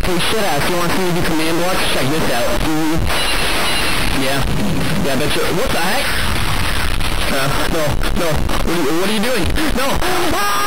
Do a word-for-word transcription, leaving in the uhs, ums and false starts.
Hey, shitass, you want to see me do command blocks? Check this out. Mm-hmm. Yeah. Yeah, I bet you... What the heck? Uh, no, no. What are you, what are you doing? No! Ah!